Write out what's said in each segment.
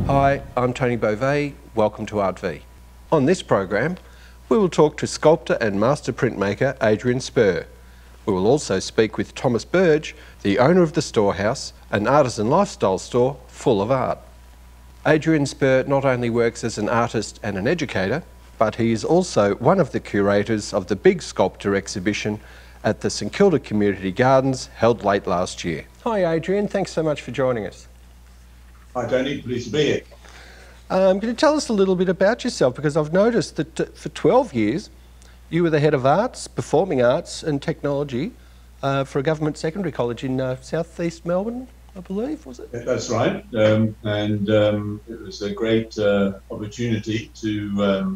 Hi, I'm Tony Beauvais. Welcome to ArtV. On this program, we will talk to sculptor and master printmaker Adrian Spurr. We will also speak with Thomas Burge, the owner of the Storehouse, an artisan lifestyle store full of art. Adrian Spurr not only works as an artist and an educator, but he is also one of the curators of the Big Sculptor exhibition at the St Kilda Community Gardens, held late last year. Hi Adrian, thanks so much for joining us. Hi Tony, pleased to be here. Can you tell us a little bit about yourself? Because I've noticed that for 12 years you were the head of arts, performing arts and technology for a government secondary college in southeast Melbourne, I believe, was it? That's right, it was a great opportunity to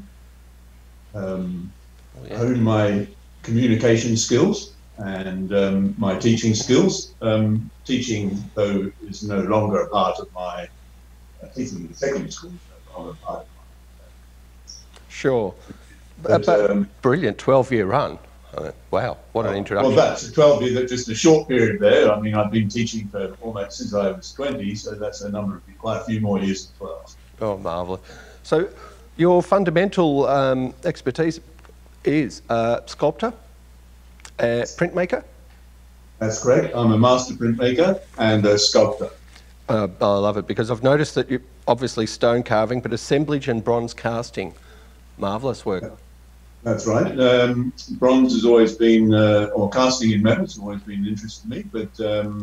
hone my communication skills and my teaching skills. Teaching, though, is no longer a part of my teaching in secondary school, no longer a part of my. Sure. But brilliant 12-year run. Wow, what an introduction. Well, that's a 12-year, just a short period there. I mean, I've been teaching for almost since I was 20, so that's a number of quite a few more years as well. Oh, marvellous. So your fundamental expertise is sculptor, printmaker? That's correct. I'm a master printmaker and a sculptor. I love it because I've noticed that you obviously stone carving, but assemblage and bronze casting. Marvellous work. That's right. Bronze has always been, or casting in metal has always been an interest to me, but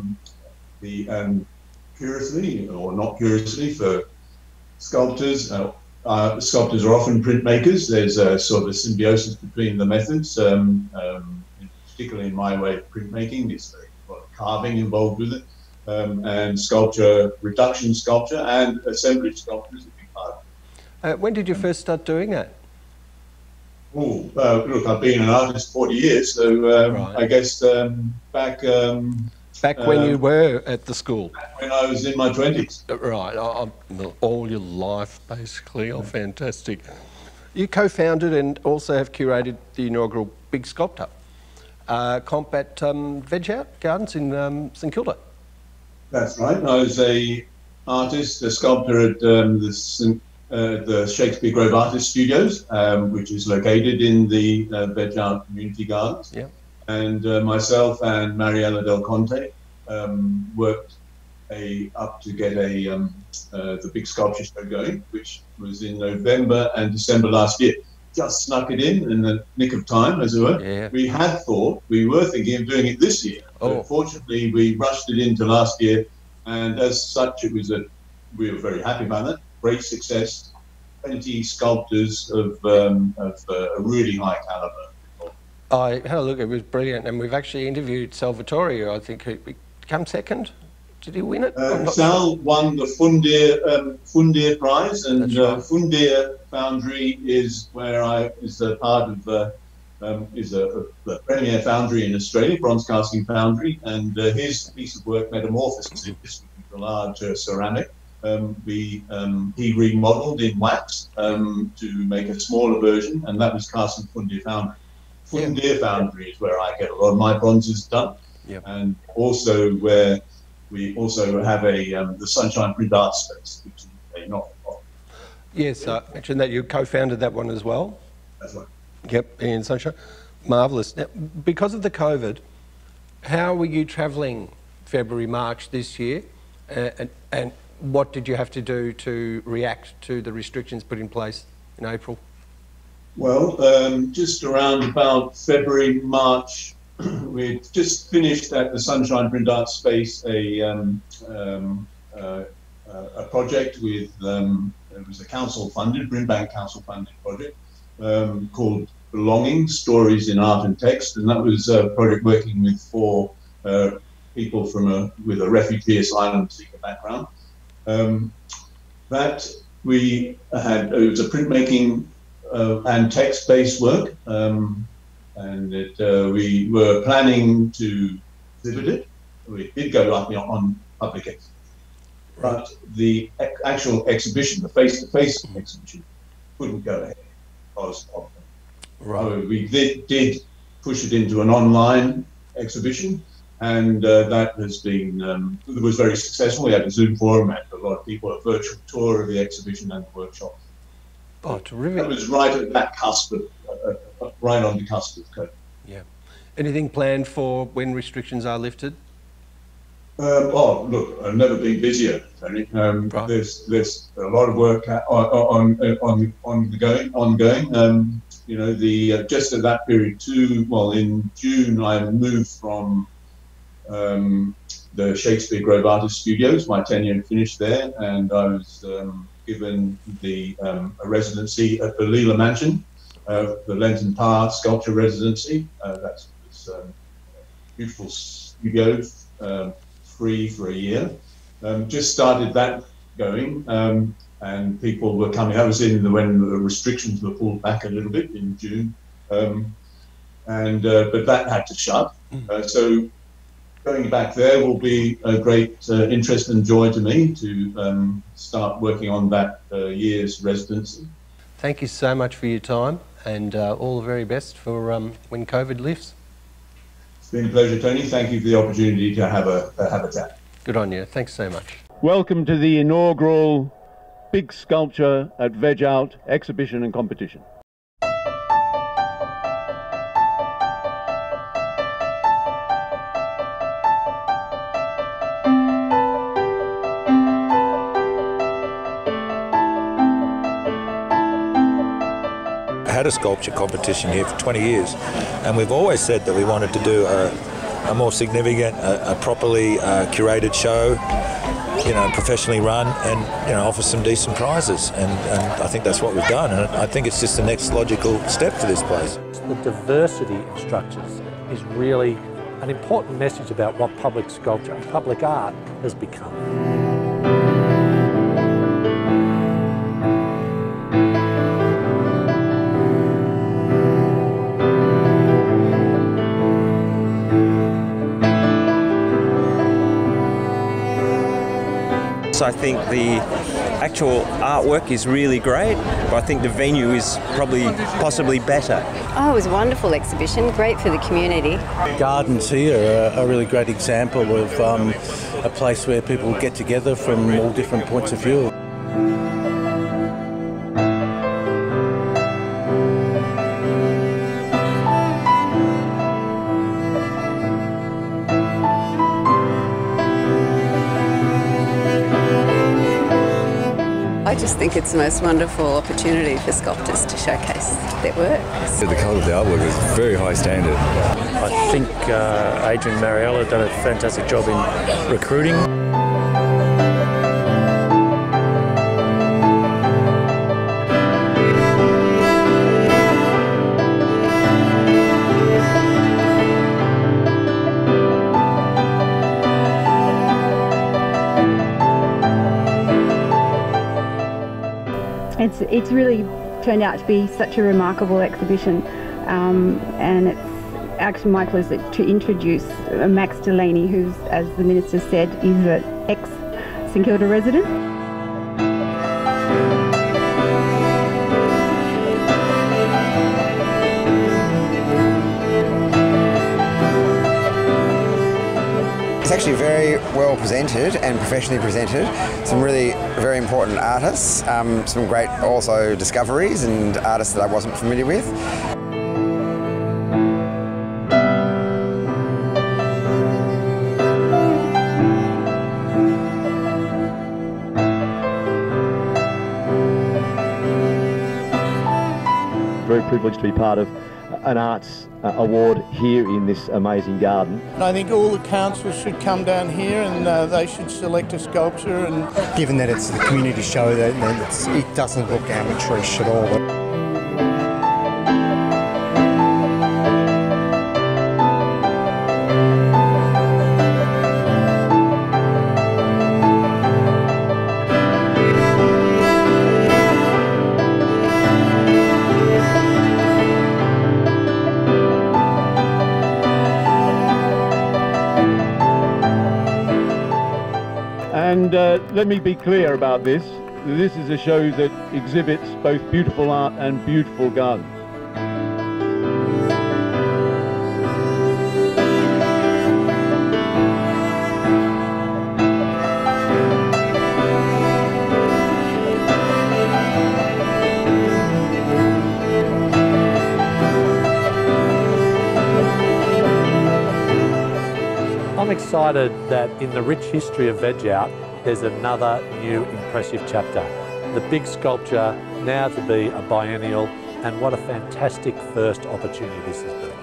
curiously, or not curiously, for sculptors, sculptors are often printmakers. There's a sort of a symbiosis between the methods, particularly in my way of printmaking. There's a lot of carving involved with it, and sculpture, reduction sculpture and assemblage sculpture is a big part of it. When did you first start doing that? Oh, look, I've been an artist 40 years, so right. I guess back when you were at the school? When I was in my 20s. Right, all your life, basically. Oh, fantastic. You co-founded and also have curated the inaugural Big Sculptor comp at Veg Out Gardens in St Kilda. That's right. I was an artist, a sculptor at the Shakespeare Grove Artist Studios, which is located in the Veg Out Community Gardens. Yeah. And myself and Mariella Del Conte worked up to get the Big Sculpture show going, which was in November and December last year. Just snuck it in the nick of time, as it were. Yeah. We were thinking of doing it this year. Oh. But fortunately, we rushed it into last year, and as such, we were very happy about that. Great success. 20 sculptors of a really high caliber. I had a look, it was brilliant, and we've actually interviewed Salvatore, I think, who came second. Did he win it? Sal won the Fundir prize, and right. Fundir Foundry is a part of the premier foundry in Australia, bronze casting foundry, and his piece of work, Metamorphosis, which is a large ceramic. He remodeled in wax to make a smaller version, and that was cast in Fundir Foundry. Fundir Foundry is where I get a lot of my bronzes done, and also where we also have the Sunshine Print Art Space, which is a not-for-profit. Yes, I mentioned that you co-founded that one as well. That's right. Yep, in Sunshine. Marvellous. Now, because of the COVID, how were you travelling February, March this year, and what did you have to do to react to the restrictions put in place in April? Well, just around about February, March, we'd just finished at the Sunshine Print Art Space a project with, it was a council-funded, Brimbank council-funded project called Belonging, Stories in Art and Text, and that was a project working with 4 people with a refugee asylum seeker background. That we had, it was a printmaking and text-based work, and we were planning to exhibit it. We did go up on public exhibition, but the actual exhibition, the face-to-face exhibition, couldn't go ahead because of them. Right. We did push it into an online exhibition, and that has been was very successful. We had a Zoom forum and a lot of people, a virtual tour of the exhibition and the workshop. Oh, terrific. That was right at that cusp of, right on the cusp of COVID. Yeah. Anything planned for when restrictions are lifted? Oh, look, I've never been busier, Tony. Right. There's a lot of work ongoing. You know, just at that period too. Well, in June, I moved from the Shakespeare Grove Artist Studios. My tenure finished there, and I was given a residency at the Leela Mansion, the Lenton Parr Sculpture Residency. That's a beautiful studio, free for a year. Just started that going, and people were coming. I was in when the restrictions were pulled back a little bit in June, but that had to shut. So going back there will be a great interest and joy to me to start working on that year's residency. Thank you so much for your time, and all the very best for when COVID lifts. It's been a pleasure, Tony. Thank you for the opportunity to have a chat. Good on you. Thanks so much. Welcome to the inaugural Big Sculpture at Veg Out exhibition and competition. Had a sculpture competition here for 20 years, and we've always said that we wanted to do a more significant, a properly curated show, you know, professionally run, and you know, offer some decent prizes, and I think that's what we've done, and I think it's just the next logical step for this place. The diversity of structures is really an important message about what public sculpture and public art has become. I think the actual artwork is really great, but I think the venue is possibly better. Oh, it was a wonderful exhibition, great for the community. Gardens here are a really great example of a place where people get together from all different points of view. I just think it's the most wonderful opportunity for sculptors to showcase their work. The colour of the artwork is very high standard. I think Adrian Mariella done a fantastic job in recruiting. It's really turned out to be such a remarkable exhibition, and it's actually my pleasure to introduce Max Delaney, who's, as the Minister said, is an ex-St Kilda resident. It's actually very well presented and professionally presented. Some really very important artists, some great also discoveries and artists that I wasn't familiar with. Very privileged to be part of an arts award here in this amazing garden. I think all the councils should come down here and they should select a sculpture. And given that it's the community show, that it doesn't look amateurish at all. And let me be clear about this. This is a show that exhibits both beautiful art and beautiful gardens. excited that in the rich history of Veg Out, there's another new impressive chapter. The Big Sculptor, now to be a biennial, and what a fantastic first opportunity this has been.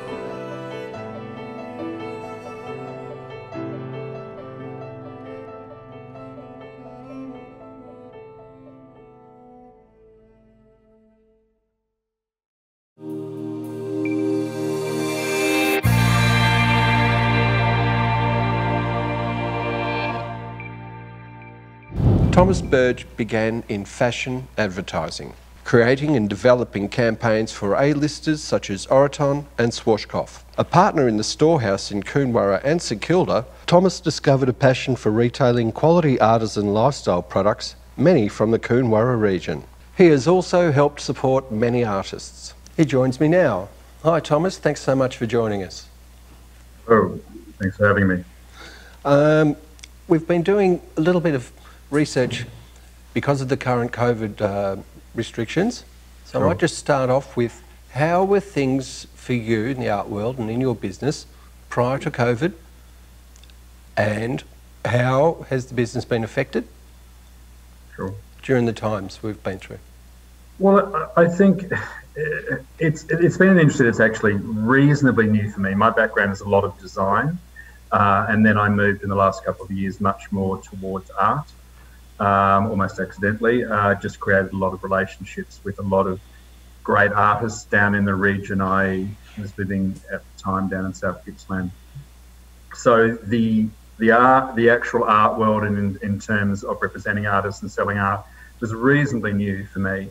Thomas Burge began in fashion advertising, creating and developing campaigns for A-listers such as Oroton and Schwarzkopf. A partner in the Storehouse in Coonawarra and St Kilda, Thomas discovered a passion for retailing quality artisan lifestyle products, many from the Coonawarra region. He has also helped support many artists. He joins me now. Hi Thomas, thanks so much for joining us. Oh, thanks for having me. We've been doing a little bit of research because of the current COVID restrictions. So I might just start off with, how were things for you in the art world and in your business prior to COVID, and how has the business been affected during the times we've been through? Well, I think it's been an industry that's actually reasonably new for me. My background is a lot of design, and then I moved in the last couple of years much more towards art. Almost accidentally, just created a lot of relationships with a lot of great artists down in the region. I was living at the time down in South Gippsland. So the actual art world in terms of representing artists and selling art was reasonably new for me.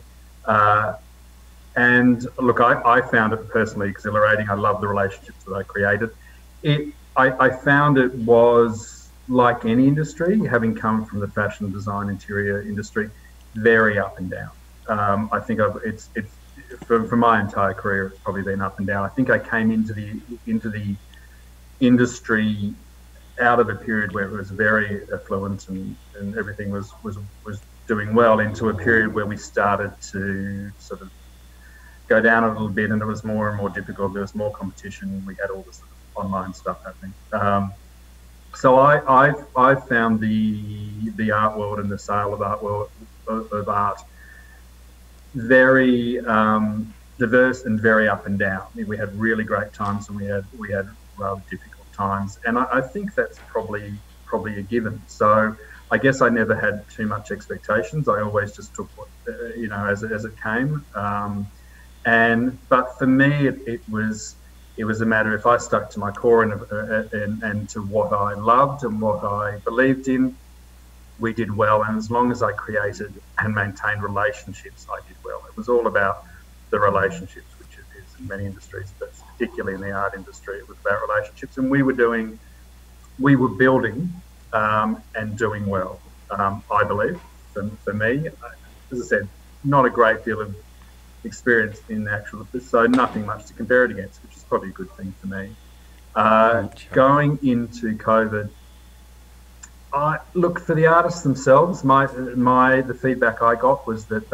And look, I found it personally exhilarating. I love the relationships that I created. I found it was, like any industry, having come from the fashion design interior industry, very up and down. I think it's for my entire career, it's probably been up and down. I think I came into the industry out of a period where it was very affluent and everything was doing well, into a period where we started to sort of go down a little bit, and it was more and more difficult. There was more competition. We had all this sort of online stuff happening. So I found the art world and the sale of art very diverse and very up and down. We had really great times, and we had rather difficult times, and I think that's probably a given. So I guess I never had too much expectations. I always just took what as it came. But for me, it was a matter, if I stuck to my core and to what I loved and what I believed in, we did well. And as long as I created and maintained relationships, I did well. It was all about the relationships, which it is in many industries, but particularly in the art industry, it was about relationships. And we were building and doing well, I believe. For me, as I said, not a great deal of experience in the actual, so nothing much to compare it against, which is probably a good thing for me. Going into COVID, look, for the artists themselves, the feedback I got was that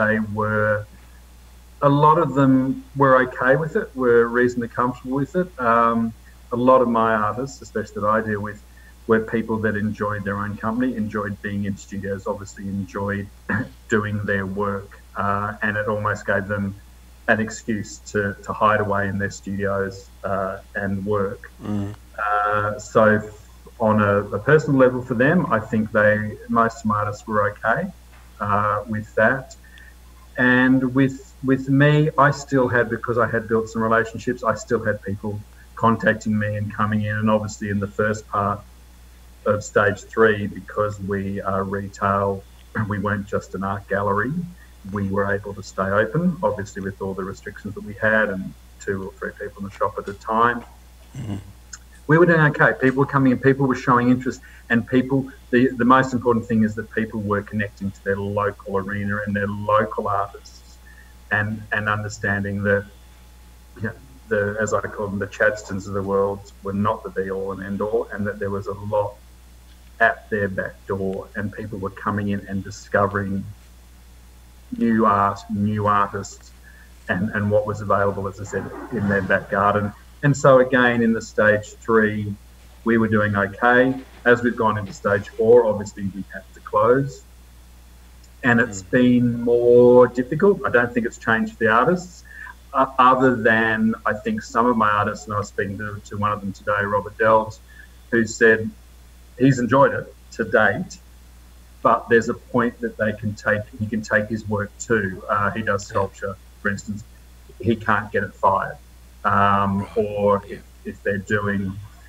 a lot of them were okay with it, were reasonably comfortable with it. A lot of my artists, especially that I deal with, were people that enjoyed their own company, enjoyed being in studios, obviously enjoyed doing their work. And it almost gave them an excuse to hide away in their studios and work. So on a personal level for them, I think most of my artists were okay with that. And with me, I still had, because I had built some relationships, I still had people contacting me and coming in. And obviously in the first part of stage 3, because we are retail, we weren't just an art gallery, we were able to stay open, obviously with all the restrictions that we had, and 2 or 3 people in the shop at a time. We were doing okay. People were coming in, people were showing interest, and the most important thing is that people were connecting to their local arena and their local artists, and understanding that, as I call them, the Chadstons of the world were not the be-all and end-all, and that there was a lot at their back door, and people were coming in and discovering new art, new artists, and what was available, as I said, in their back garden. And so again, in the stage 3, we were doing okay. As we've gone into stage 4, obviously we had to close. And it's been more difficult. I don't think it's changed the artists, other than I think some of my artists, and I was speaking to one of them today, Robert Delves, who said he's enjoyed it to date, but there's a point that he can take his work to. He does sculpture, for instance. He can't get it fired. Or if they're doing,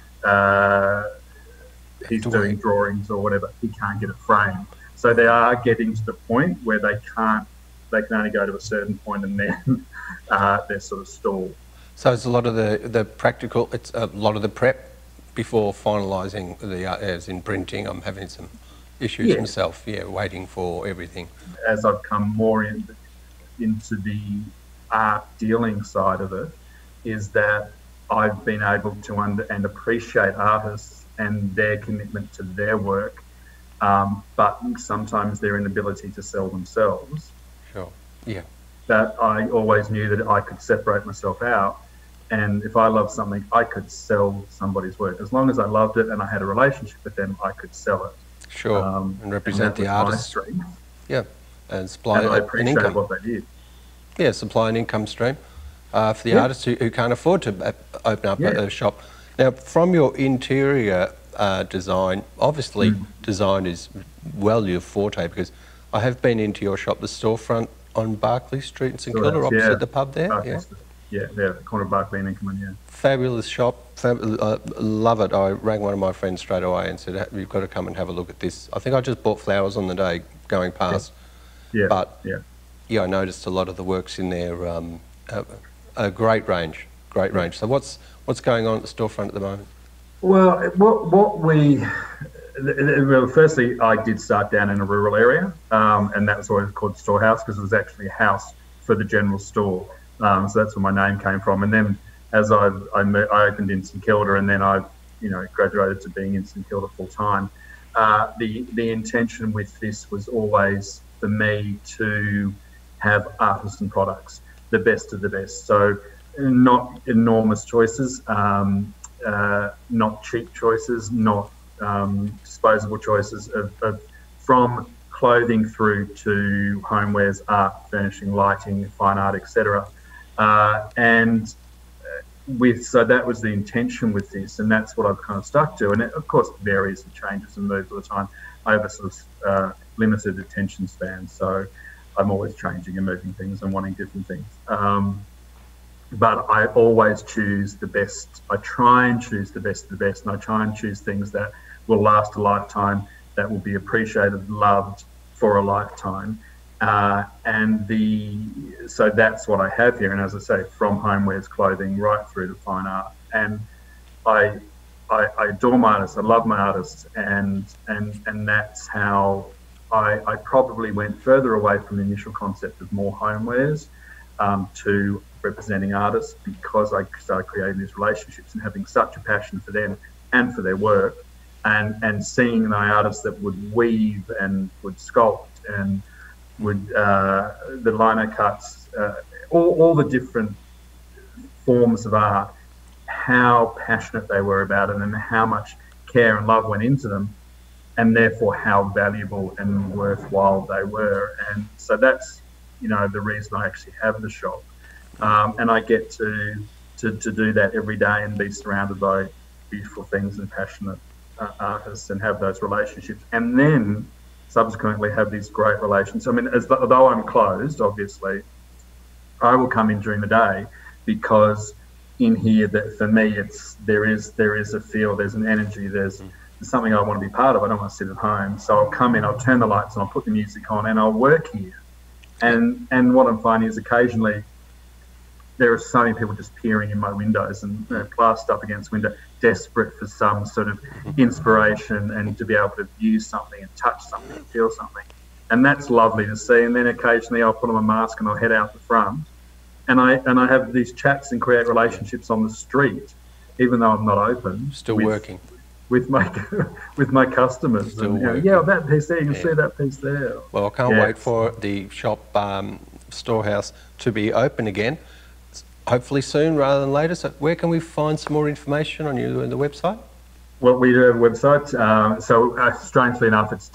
he's doing drawings or whatever, he can't get it framed. So they are getting to the point where they can only go to a certain point and then they're sort of stalled. So it's a lot of the practical, it's a lot of the prep before finalising the as in printing. I'm having some issues myself, waiting for everything. As I've come more into the art dealing side of it, is that I've been able to and appreciate artists and their commitment to their work, but sometimes their inability to sell themselves. Sure, yeah. That I always knew that I could separate myself out, and if I loved something, I could sell somebody's work. As long as I loved it and I had a relationship with them, I could sell it. Sure, and represent the artist. Yeah, and supply and I an appreciate income. what they did. Yeah, supply an income stream for the artists who can't afford to open up a shop. Now, from your interior design, obviously design is well your forte, because I have been into your shop, the storefront on Barclay Street in St Kilda, opposite the pub there. Yeah, the corner of Barclay and Inkerman, Fabulous shop, love it. I rang one of my friends straight away and said, you've got to come and have a look at this. I think I just bought flowers on the day going past. But I noticed a lot of the works in there, a great range, So what's going on at the storefront at the moment? Well, well, firstly, I did start down in a rural area, and that was always called Storehouse, because it was actually a house for the general store. So that's where my name came from. And then as I opened in St Kilda, and then I graduated to being in St Kilda full time. The intention with this was always for me to have artisan products, the best of the best. So not enormous choices, not cheap choices, not disposable choices from clothing through to homewares, art, furnishing, lighting, fine art, etc. So that was the intention with this, and that's what I've kind of stuck to. And it, of course, varies and changes and moves all the time. I have a sort of limited attention span, so I'm always changing and moving things and wanting different things. But I always choose the best. I try and choose the best of the best, and I try and choose things that will last a lifetime, that will be appreciated, loved for a lifetime. So that's what I have here. And as I say, from homewares, clothing, right through to fine art. And I adore my artists. I love my artists, and that's how I probably went further away from the initial concept of more homewares to representing artists, because I started creating these relationships and having such a passion for them and for their work, and seeing the artists that would weave and would sculpt and would the lino cuts, all the different forms of art, how passionate they were about it and how much care and love went into them, and therefore how valuable and worthwhile they were. And so that's the reason I actually have the shop, and I get to do that every day and be surrounded by beautiful things and passionate artists and have those relationships, and then subsequently have these great relations. I mean, although I'm closed, obviously, I will come in during the day, because in here, that for me, there is a feel, there's an energy, there's something I want to be part of. I don't want to sit at home, so I'll come in, I'll turn the lights on, I'll put the music on, and I'll work here. And what I'm finding is occasionally there are so many people just peering in my windows and glassed up against window, desperate for some sort of inspiration and to be able to view something and touch something and feel something. And that's lovely to see. And then occasionally I'll put on a mask and I'll head out the front, and I have these chats and create relationships on the street, even though I'm not open. Still working. With my customers. Still and, that piece there, you can see that piece there. Well, I can't wait for the shop, Storehouse, to be open again. Hopefully soon rather than later. So where can we find some more information on you and the website? Well, we do have a website. Strangely enough, it's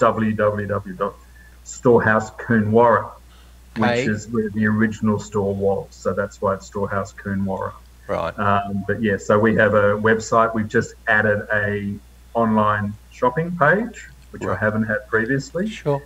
www.Storehouse which is where the original store was. So that's why it's Storehouse Coonawarra. Right. But yeah, so we have a website. We've just added a online shopping page, which I haven't had previously. Sure.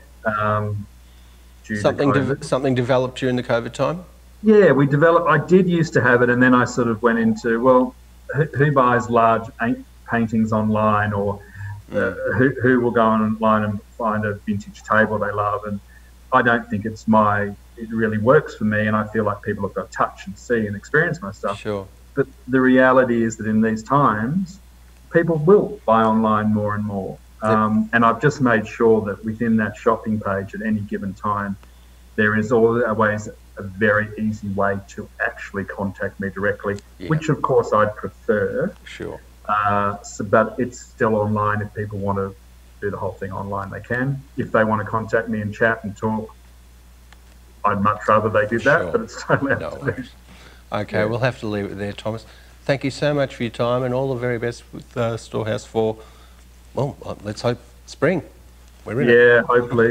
Something developed during the COVID time? Yeah, we developed. I did used to have it, and then I sort of went into, well, who buys large paintings online, or who will go online and find a vintage table they love? And I don't think it really works for me, and I feel like people have got to touch and see and experience my stuff. Sure. But the reality is that in these times, people will buy online more and more. And I've just made sure that within that shopping page at any given time, there is always a very easy way to actually contact me directly, which of course I'd prefer. Sure. But it's still online. If people want to do the whole thing online, they can. If they want to contact me and chat and talk, I'd much rather they did that, but it's totally up to them. Okay, we'll have to leave it there, Thomas. Thank you so much for your time, and all the very best with Storehouse for, well, let's hope spring. We're in it. Yeah, hopefully.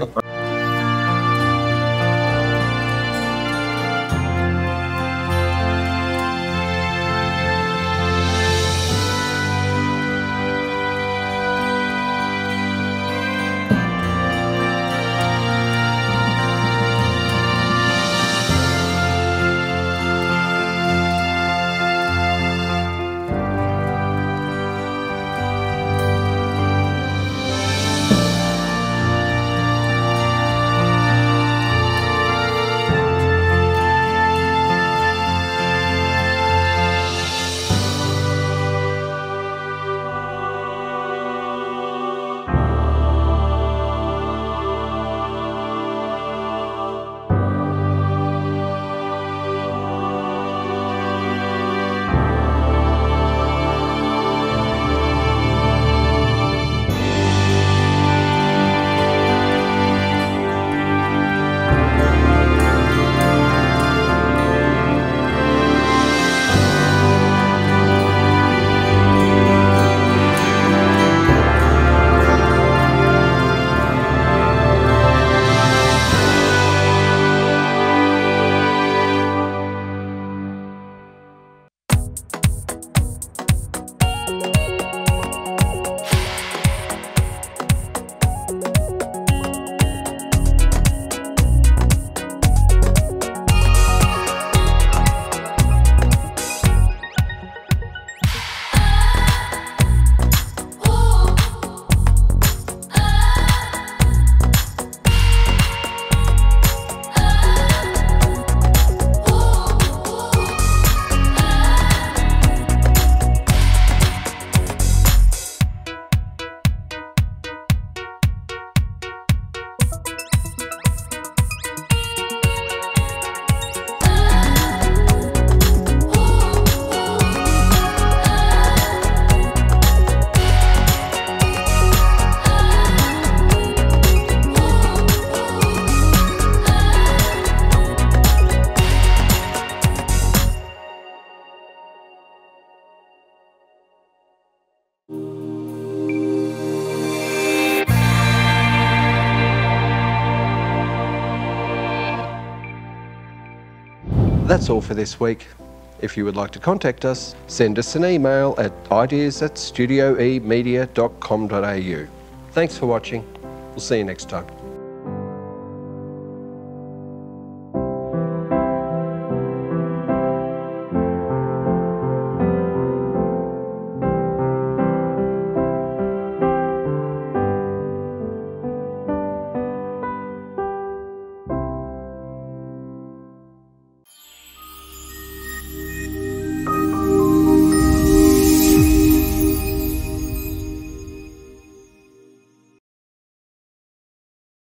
That's all for this week. If you would like to contact us, send us an email at ideas@studioemedia.com.au. Thanks for watching. We'll see you next time.